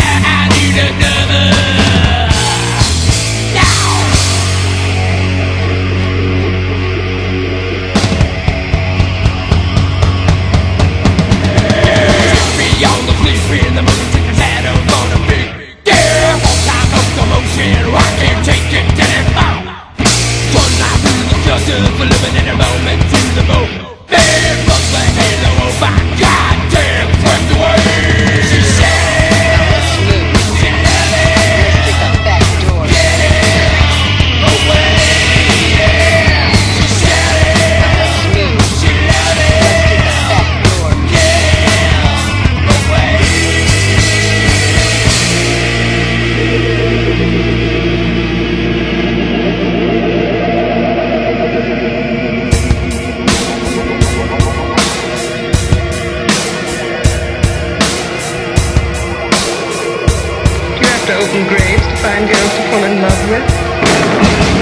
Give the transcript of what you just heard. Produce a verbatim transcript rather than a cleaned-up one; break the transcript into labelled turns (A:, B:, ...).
A: I need another. Beyond the police, in the movie, take the shadow on a big yeah. Full-time locomotion, I can't take it anymore. One life through the gutter for living in a moment to the bone. Big fuck the halo, oh my goddamn, swept away. She said, she loved it. Let's get the back door. Yeah, away. Yeah, she said it. She loved it. Let's get the back door. Yeah, away.
B: To open graves to find girls to fall in love with.